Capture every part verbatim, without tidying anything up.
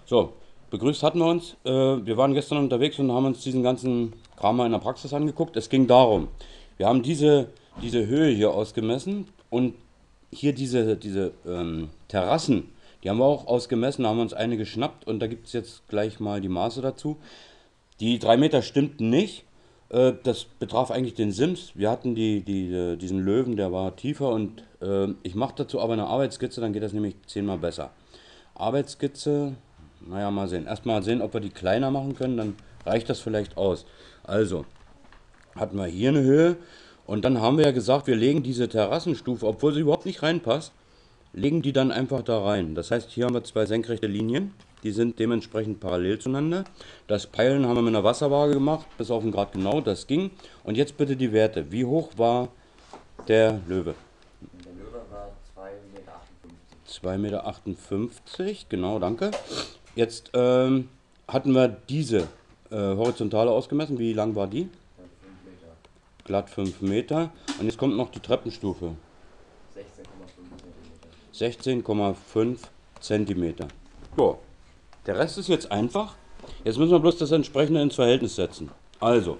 So, begrüßt hatten wir uns. Äh, wir waren gestern unterwegs und haben uns diesen ganzen Kram mal in der Praxis angeguckt. Es ging darum, wir haben diese, diese Höhe hier ausgemessen und hier diese, diese ähm, Terrassen, die haben wir auch ausgemessen, haben uns eine geschnappt und da gibt es jetzt gleich mal die Maße dazu. Die drei Meter stimmten nicht. Äh, Das betraf eigentlich den Sims. Wir hatten die, die, äh, diesen Löwen, der war tiefer und äh, ich mache dazu aber eine Arbeitsskizze, dann geht das nämlich zehnmal besser. Arbeitsskizze, naja, mal sehen. Erstmal sehen, ob wir die kleiner machen können, dann reicht das vielleicht aus. Also, hatten wir hier eine Höhe und dann haben wir ja gesagt, wir legen diese Terrassenstufe, obwohl sie überhaupt nicht reinpasst, legen die dann einfach da rein. Das heißt, hier haben wir zwei senkrechte Linien, die sind dementsprechend parallel zueinander. Das Peilen haben wir mit einer Wasserwaage gemacht, bis auf den Grad genau, das ging. Und jetzt bitte die Werte. Wie hoch war der Löwe? Der Löwe war zwei Meter achtundfünfzig. zwei Meter achtundfünfzig, genau, danke. Jetzt ähm, hatten wir diese äh, Horizontale ausgemessen. Wie lang war die? Ja, fünf Meter. Glatt fünf Meter. Und jetzt kommt noch die Treppenstufe. sechzehn Komma fünf Zentimeter. sechzehn Komma fünf Zentimeter. Ja, der Rest ist jetzt einfach. Jetzt müssen wir bloß das entsprechende ins Verhältnis setzen. Also,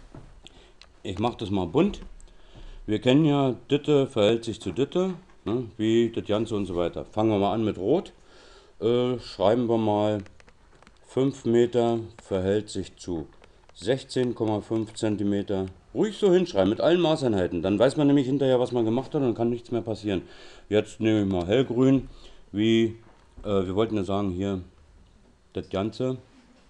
ich mache das mal bunt. Wir kennen ja, Ditte verhält sich zu Ditte, ne, wie das Ganze und so weiter. Fangen wir mal an mit Rot. Äh, schreiben wir mal fünf Meter verhält sich zu sechzehn Komma fünf Zentimeter. Ruhig so hinschreiben, mit allen Maßeinheiten. Dann weiß man nämlich hinterher, was man gemacht hat und dann kann nichts mehr passieren. Jetzt nehme ich mal hellgrün, wie, äh, wir wollten ja sagen, hier das Ganze.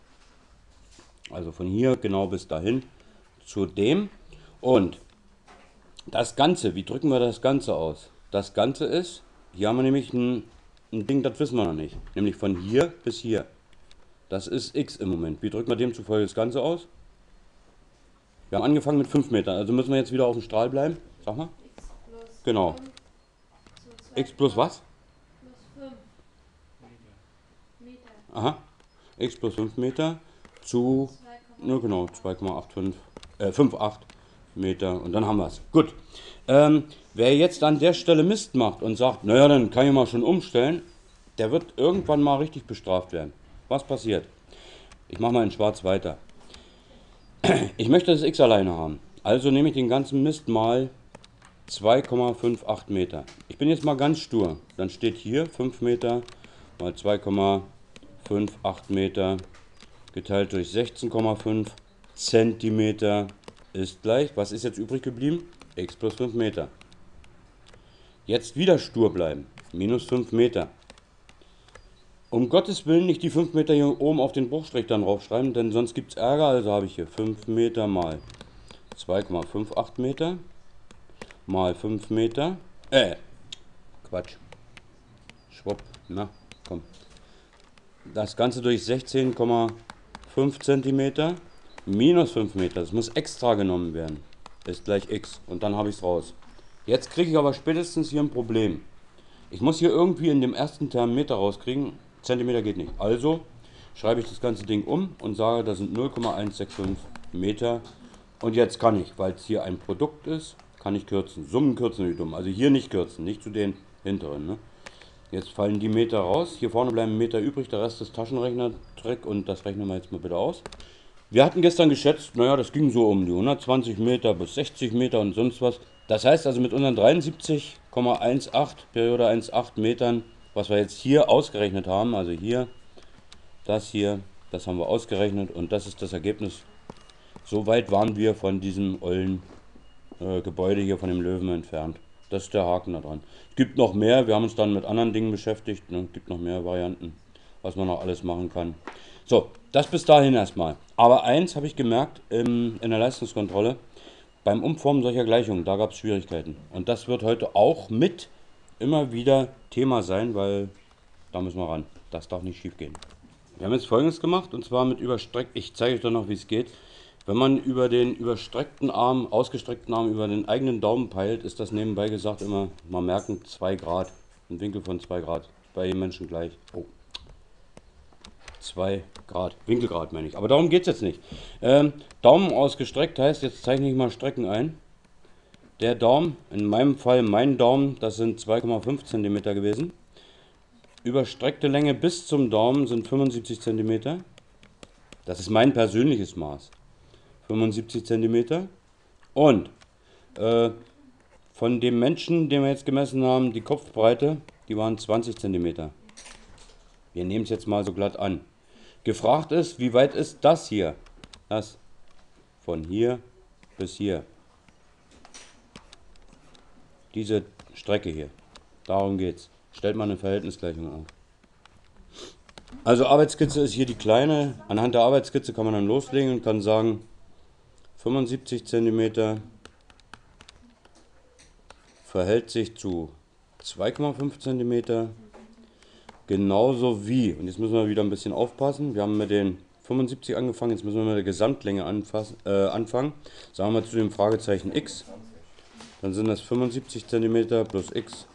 Also von hier genau bis dahin zu dem. Und das Ganze, wie drücken wir das Ganze aus? Das Ganze ist, hier haben wir nämlich ein, ein Ding, das wissen wir noch nicht. Nämlich von hier bis hier. Das ist x im Moment. Wie drücken wir demzufolge das Ganze aus? Wir haben angefangen mit fünf Metern, also müssen wir jetzt wieder auf dem Strahl bleiben. Sag mal. X plus Genau. fünf zu X plus was? plus fünf Meter. Aha. X plus fünf Meter zu, ja genau, zwei Komma fünfundachtzig, äh, fünfundachtzig Meter und dann haben wir es. Gut. Ähm, wer jetzt an der Stelle Mist macht und sagt, naja, dann kann ich mal schon umstellen, der wird irgendwann mal richtig bestraft werden. Was passiert? Ich mache mal in schwarz weiter. Ich möchte das X alleine haben. Also nehme ich den ganzen Mist mal zwei Komma achtzig Meter. Ich bin jetzt mal ganz stur. Dann steht hier fünf Meter mal zwei Komma achtzig Meter geteilt durch sechzehn Komma fünf Zentimeter ist gleich, was ist jetzt übrig geblieben? X plus fünf Meter. Jetzt wieder stur bleiben. Minus fünf Meter. Um Gottes Willen nicht die fünf Meter hier oben auf den Bruchstrich dann draufschreiben, denn sonst gibt es Ärger. Also habe ich hier fünf Meter mal zwei Komma achtzig Meter mal fünf Meter. Äh, Quatsch. Schwupp, na, komm. Das Ganze durch sechzehn Komma fünf Zentimeter minus fünf Meter. Das muss extra genommen werden. Ist gleich x. Und dann habe ich es raus. Jetzt kriege ich aber spätestens hier ein Problem. Ich muss hier irgendwie in dem ersten Term Meter rauskriegen. Zentimeter geht nicht. Also schreibe ich das ganze Ding um und sage, das sind null Komma hundertfünfundsechzig Meter. Und jetzt kann ich, weil es hier ein Produkt ist, kann ich kürzen. Summen kürzen wie dumm. Also hier nicht kürzen, nicht zu den hinteren. Ne? Jetzt fallen die Meter raus. Hier vorne bleiben Meter übrig, der Rest ist Taschenrechner-Trick und das rechnen wir jetzt mal bitte aus. Wir hatten gestern geschätzt, naja, das ging so um die hundertzwanzig Meter bis sechzig Meter und sonst was. Das heißt also mit unseren dreiundsiebzig Komma achtzehn, Periode eins Komma acht Metern, was wir jetzt hier ausgerechnet haben, also hier, das hier, das haben wir ausgerechnet und das ist das Ergebnis. So weit waren wir von diesem ollen äh, Gebäude hier, von dem Löwen entfernt. Das ist der Haken da dran. Es gibt noch mehr, wir haben uns dann mit anderen Dingen beschäftigt, ne? Es gibt noch mehr Varianten, was man noch alles machen kann. So, das bis dahin erstmal. Aber eins habe ich gemerkt im, in der Leistungskontrolle, beim Umformen solcher Gleichungen, da gab es Schwierigkeiten. Und das wird heute auch mit immer wieder Thema sein, weil da müssen wir ran. Das darf nicht schief gehen. Wir haben jetzt Folgendes gemacht, und zwar mit überstreckt, ich zeige euch dann noch, wie es geht. Wenn man über den überstreckten Arm, ausgestreckten Arm, über den eigenen Daumen peilt, ist das nebenbei gesagt immer, mal merken, zwei Grad. Ein Winkel von zwei Grad. Bei jedem Menschen gleich. Oh. zwei Grad, Winkelgrad meine ich. Aber darum geht es jetzt nicht. Ähm, Daumen ausgestreckt heißt, jetzt zeichne ich mal Strecken ein. Der Daumen, in meinem Fall mein Daumen, das sind zwei Komma fünf Zentimeter gewesen. überstreckte Länge bis zum Daumen sind fünfundsiebzig Zentimeter. Das ist mein persönliches Maß. fünfundsiebzig Zentimeter. Und äh, von dem Menschen, den wir jetzt gemessen haben, die Kopfbreite, die waren zwanzig Zentimeter. Wir nehmen es jetzt mal so glatt an. Gefragt ist, wie weit ist das hier? Das von hier bis hier. Diese Strecke hier. Darum geht's. Stellt mal eine Verhältnisgleichung auf. Also Arbeitsskizze ist hier die kleine. Anhand der Arbeitsskizze kann man dann loslegen und kann sagen, fünfundsiebzig Zentimeter verhält sich zu zwei Komma fünf Zentimeter. Genauso wie, und jetzt müssen wir wieder ein bisschen aufpassen, wir haben mit den fünfundsiebzig angefangen, jetzt müssen wir mit der Gesamtlänge anfassen, äh, anfangen. Sagen wir zu dem Fragezeichen x, dann sind das fünfundsiebzig Zentimeter plus x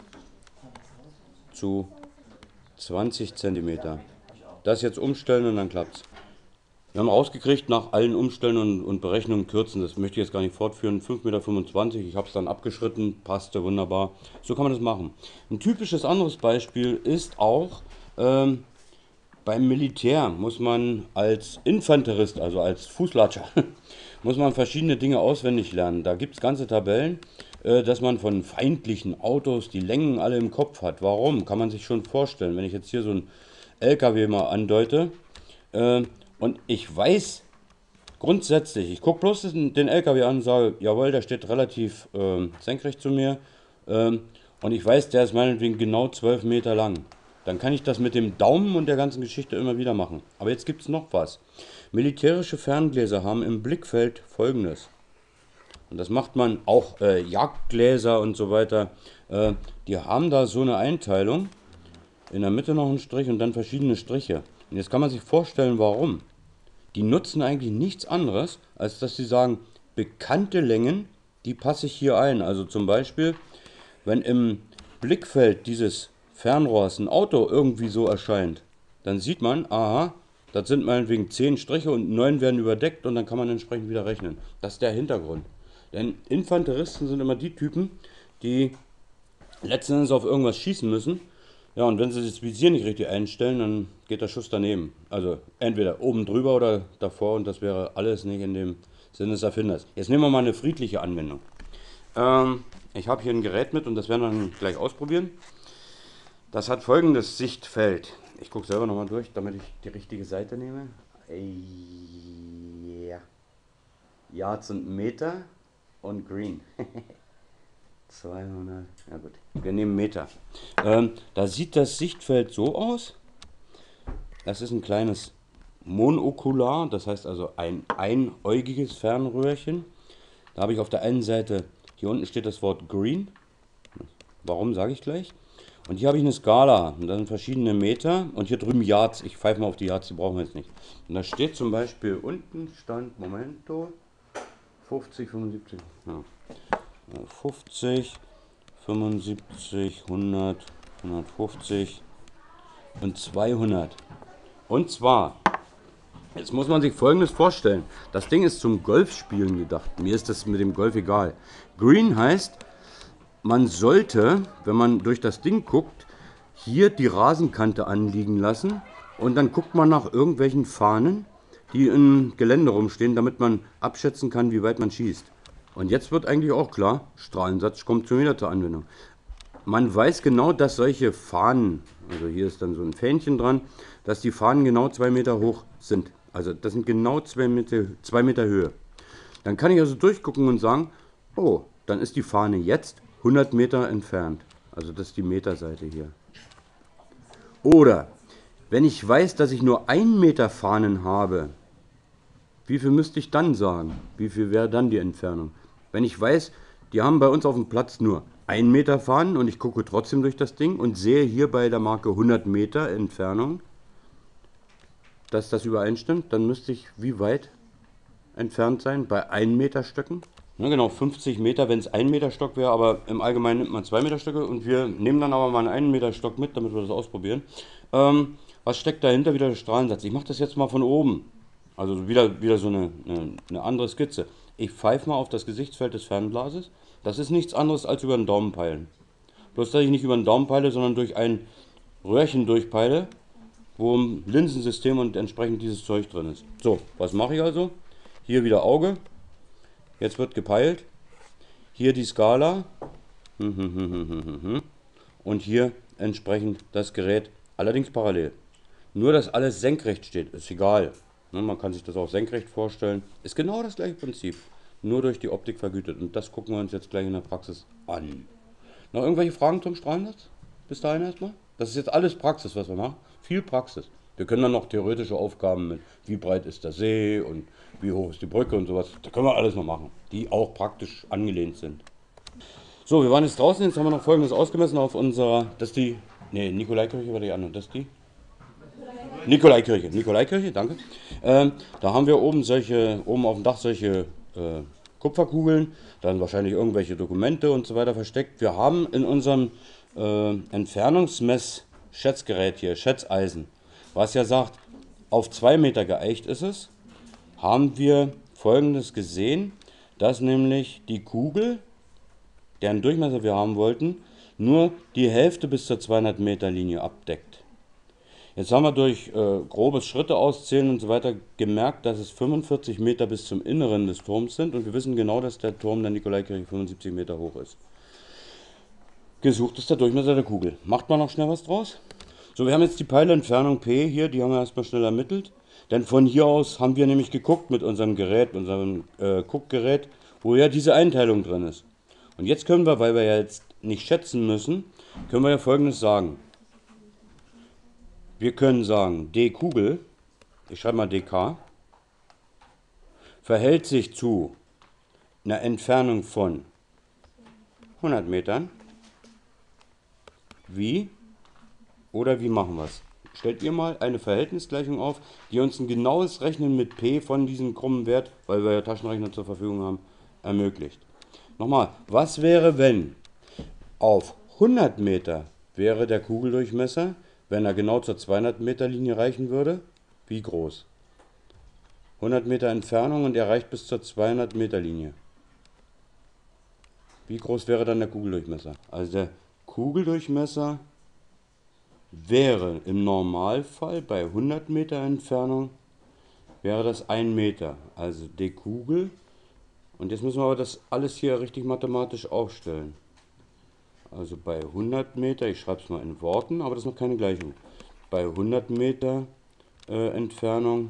zu zwanzig Zentimeter. Das jetzt umstellen und dann klappt's. Wir haben rausgekriegt, nach allen Umstellen und, und Berechnungen kürzen, das möchte ich jetzt gar nicht fortführen, fünf Komma fünfundzwanzig Meter, ich habe es dann abgeschritten, passte wunderbar. So kann man das machen. Ein typisches anderes Beispiel ist auch, ähm, beim Militär muss man als Infanterist, also als Fußlatscher, muss man verschiedene Dinge auswendig lernen. Da gibt es ganze Tabellen, äh, dass man von feindlichen Autos die Längen alle im Kopf hat. Warum? Kann man sich schon vorstellen. Wenn ich jetzt hier so einen L K W mal andeute, äh, und ich weiß grundsätzlich, ich gucke bloß den L K W an und sage, jawohl, der steht relativ äh, senkrecht zu mir. Äh, und ich weiß, der ist meinetwegen genau zwölf Meter lang. Dann kann ich das mit dem Daumen und der ganzen Geschichte immer wieder machen. Aber jetzt gibt es noch was. Militärische Ferngläser haben im Blickfeld Folgendes. Und das macht man auch, äh, Jagdgläser und so weiter. Äh, die haben da so eine Einteilung. In der Mitte noch ein Strich und dann verschiedene Striche. Und jetzt kann man sich vorstellen, warum. Die nutzen eigentlich nichts anderes, als dass sie sagen, bekannte Längen, die passe ich hier ein. Also zum Beispiel, wenn im Blickfeld dieses Fernrohrs ein Auto irgendwie so erscheint, dann sieht man, aha, das sind meinetwegen zehn Striche und neun werden überdeckt und dann kann man entsprechend wieder rechnen. Das ist der Hintergrund. Denn Infanteristen sind immer die Typen, die letzten Endes auf irgendwas schießen müssen. Ja, und wenn sie das Visier nicht richtig einstellen, dann geht der Schuss daneben. Also entweder oben drüber oder davor und das wäre alles nicht in dem Sinne des Erfinders. Jetzt nehmen wir mal eine friedliche Anwendung. Ähm, ich habe hier ein Gerät mit und das werden wir dann gleich ausprobieren. Das hat folgendes Sichtfeld. Ich gucke selber nochmal durch, damit ich die richtige Seite nehme. Ja, Yards und Meter und Green. zweihundert, ja gut, wir nehmen Meter. Ähm, da sieht das Sichtfeld so aus. Das ist ein kleines Monokular, das heißt also ein einäugiges Fernröhrchen. Da habe ich auf der einen Seite, hier unten steht das Wort Green. Warum, sage ich gleich. Und hier habe ich eine Skala, und da sind verschiedene Meter und hier drüben Yards. Ich pfeife mal auf die Yards, die brauchen wir jetzt nicht. Und da steht zum Beispiel unten, stand, Momento, fünfzig, fünfundsiebzig, ja. fünfzig, fünfundsiebzig, hundert, hundertfünfzig und zweihundert. Und zwar, jetzt muss man sich Folgendes vorstellen. Das Ding ist zum Golfspielen gedacht. Mir ist das mit dem Golf egal. Green heißt, man sollte, wenn man durch das Ding guckt, hier die Rasenkante anliegen lassen und dann guckt man nach irgendwelchen Fahnen, die im Gelände rumstehen, damit man abschätzen kann, wie weit man schießt. Und jetzt wird eigentlich auch klar, Strahlensatz kommt schon wieder zur Anwendung. Man weiß genau, dass solche Fahnen, also hier ist dann so ein Fähnchen dran, dass die Fahnen genau zwei Meter hoch sind. Also das sind genau zwei Meter, zwei Meter Höhe. Dann kann ich also durchgucken und sagen, oh, dann ist die Fahne jetzt hundert Meter entfernt. Also das ist die Meterseite hier. Oder, wenn ich weiß, dass ich nur ein Meter Fahnen habe, wie viel müsste ich dann sagen? Wie viel wäre dann die Entfernung? Wenn ich weiß, die haben bei uns auf dem Platz nur ein Meter Fahnen und ich gucke trotzdem durch das Ding und sehe hier bei der Marke hundert Meter Entfernung, dass das übereinstimmt, dann müsste ich wie weit entfernt sein? Bei ein Meter Stöcken? Ja, genau, fünfzig Meter, wenn es ein Meter Stock wäre, aber im Allgemeinen nimmt man zwei Meter Stöcke und wir nehmen dann aber mal einen einen Meter Stock mit, damit wir das ausprobieren. Ähm, was steckt dahinter? Wieder der Strahlensatz. Ich mache das jetzt mal von oben. Also wieder, wieder so eine, eine, eine andere Skizze. Ich pfeife mal auf das Gesichtsfeld des Fernglases. Das ist nichts anderes als über den Daumen peilen. Bloß, dass ich nicht über den Daumen peile, sondern durch ein Röhrchen durchpeile, wo im Linsensystem und entsprechend dieses Zeug drin ist. So, was mache ich also? Hier wieder Auge. Jetzt wird gepeilt. Hier die Skala. Und hier entsprechend das Gerät. Allerdings parallel. Nur, dass alles senkrecht steht, ist egal. Man kann sich das auch senkrecht vorstellen. Ist genau das gleiche Prinzip. Nur durch die Optik vergütet. Und das gucken wir uns jetzt gleich in der Praxis an. Noch irgendwelche Fragen zum Strahlennetz? Bis dahin erstmal? Das ist jetzt alles Praxis, was wir machen. Viel Praxis. Wir können dann noch theoretische Aufgaben mit, wie breit ist der See und wie hoch ist die Brücke und sowas. Da können wir alles noch machen, die auch praktisch angelehnt sind. So, wir waren jetzt draußen, jetzt haben wir noch Folgendes ausgemessen auf unserer, das ist die, ne, Nikolaikirche war die andere, das ist die? Nikolaikirche, Nikolaikirche, danke. Ähm, da haben wir oben solche, oben auf dem Dach solche äh, Kupferkugeln, dann wahrscheinlich irgendwelche Dokumente und so weiter versteckt. Wir haben in unserem äh, Entfernungsmess-Schätzgerät hier, Schätzeisen, was ja sagt, auf zwei Meter geeicht ist es, haben wir Folgendes gesehen, dass nämlich die Kugel, deren Durchmesser wir haben wollten, nur die Hälfte bis zur zweihundert Meter Linie abdeckt. Jetzt haben wir durch äh, grobes Schritte auszählen und so weiter gemerkt, dass es fünfundvierzig Meter bis zum Inneren des Turms sind und wir wissen genau, dass der Turm der Nikolaikirche fünfundsiebzig Meter hoch ist. Gesucht ist der Durchmesser der Kugel. Macht man noch schnell was draus? So, wir haben jetzt die Peileentfernung P hier, die haben wir erstmal schnell ermittelt. Denn von hier aus haben wir nämlich geguckt mit unserem Gerät, unserem äh, Guckgerät, wo ja diese Einteilung drin ist. Und jetzt können wir, weil wir ja jetzt nicht schätzen müssen, können wir ja Folgendes sagen. Wir können sagen, d Kugel, ich schreibe mal dk, verhält sich zu einer Entfernung von hundert Metern. Wie? Oder wie machen wir es? Stellt ihr mal eine Verhältnisgleichung auf, die uns ein genaues Rechnen mit P von diesem krummen Wert, weil wir ja Taschenrechner zur Verfügung haben, ermöglicht. Nochmal, was wäre, wenn auf hundert Meter wäre der Kugeldurchmesser, wenn er genau zur zweihundert Meter Linie reichen würde? Wie groß? hundert Meter Entfernung und er reicht bis zur zweihundert Meter Linie. Wie groß wäre dann der Kugeldurchmesser? Also der Kugeldurchmesser wäre im Normalfall bei hundert Meter Entfernung, wäre das ein Meter. Also d Kugel. Und jetzt müssen wir aber das alles hier richtig mathematisch aufstellen. Also bei hundert Meter, ich schreibe es mal in Worten, aber das ist noch keine Gleichung. Bei hundert Meter äh, Entfernung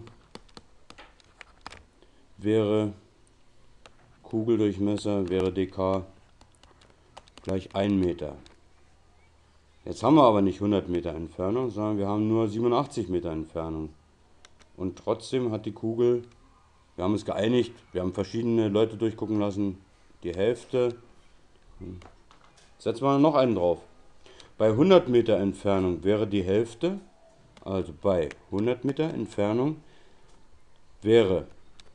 wäre Kugeldurchmesser, wäre dk gleich ein Meter. Jetzt haben wir aber nicht hundert Meter Entfernung, sondern wir haben nur siebenundachtzig Meter Entfernung. Und trotzdem hat die Kugel, wir haben es geeinigt, wir haben verschiedene Leute durchgucken lassen, die Hälfte. Setzen wir noch einen drauf. Bei hundert Meter Entfernung wäre die Hälfte, also bei hundert Meter Entfernung wäre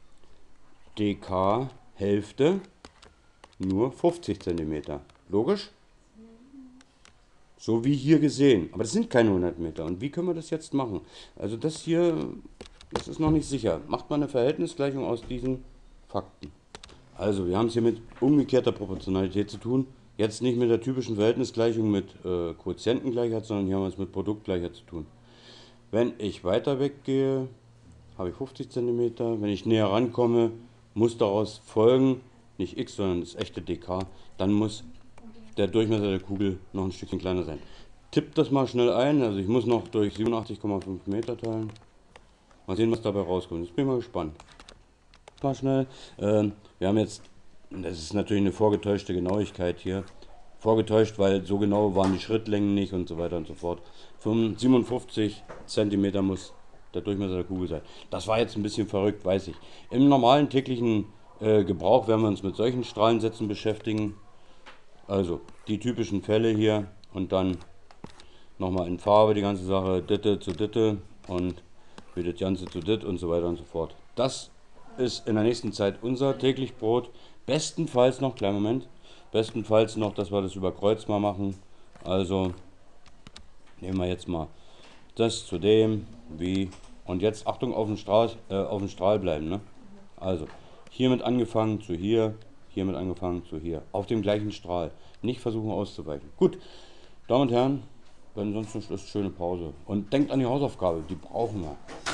dk Hälfte nur fünfzig Zentimeter. Logisch? So wie hier gesehen. Aber das sind keine hundert Meter. Und wie können wir das jetzt machen? Also das hier, das ist noch nicht sicher. Macht man eine Verhältnisgleichung aus diesen Fakten. Also wir haben es hier mit umgekehrter Proportionalität zu tun. Jetzt nicht mit der typischen Verhältnisgleichung mit äh, Quotientengleichheit, sondern hier haben wir es mit Produktgleichheit zu tun. Wenn ich weiter weggehe, habe ich fünfzig Zentimeter. Wenn ich näher rankomme, muss daraus folgen, nicht x, sondern das echte dk, dann muss der Durchmesser der Kugel noch ein Stückchen kleiner sein. Tippt das mal schnell ein, also ich muss noch durch siebenundachtzig Komma fünf Meter teilen. Mal sehen, was dabei rauskommt. Jetzt bin ich mal gespannt. Mal schnell. Ähm, wir haben jetzt, das ist natürlich eine vorgetäuschte Genauigkeit hier. Vorgetäuscht, weil so genau waren die Schrittlängen nicht und so weiter und so fort. siebenundfünfzig Zentimeter muss der Durchmesser der Kugel sein. Das war jetzt ein bisschen verrückt, weiß ich. Im normalen täglichen äh, Gebrauch werden wir uns mit solchen Strahlensätzen beschäftigen. Also die typischen Fälle hier und dann nochmal in Farbe die ganze Sache, Ditte zu Ditte und wie das Ganze zu Dit und so weiter und so fort. Das ist in der nächsten Zeit unser täglich Brot. Bestenfalls noch, kleinen Moment, bestenfalls noch, dass wir das über Kreuz mal machen. Also nehmen wir jetzt mal das zu dem, wie, und jetzt Achtung auf den Strahl, äh, auf den Strahl bleiben. Ne? Also hiermit angefangen zu hier, hiermit angefangen zu hier, auf dem gleichen Strahl. Nicht versuchen auszuweichen. Gut, Damen und Herren, Wenn sonst nicht ist, schöne Pause. Und denkt an die Hausaufgabe, die brauchen wir.